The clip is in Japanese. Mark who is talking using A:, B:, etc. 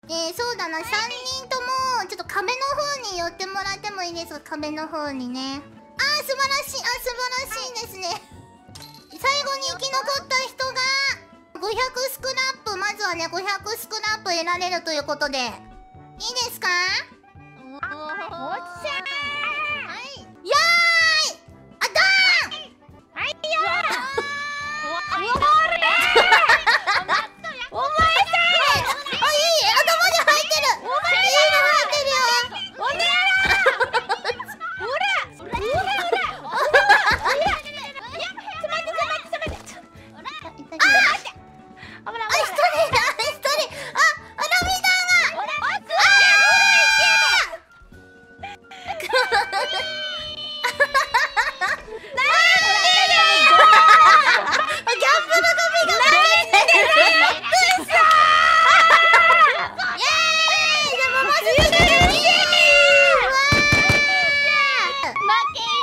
A: そうだな、3人ともちょっと壁の方に寄ってもらってもいいですか？壁の方にね。素晴らしい、素晴らしいですね。最後に生き残った人が500スクラップ、まずはね500スクラップ得られるということで、いいですか？
B: おっしゃー。はい。
A: やーい、あだーん。
B: はいよー。お前さ負け